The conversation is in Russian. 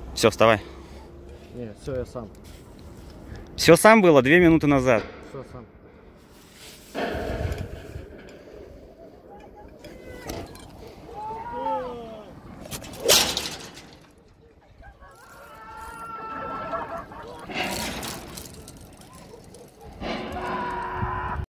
Все, вставай. Не, все, я сам. Все сам было 2 минуты назад. Все сам.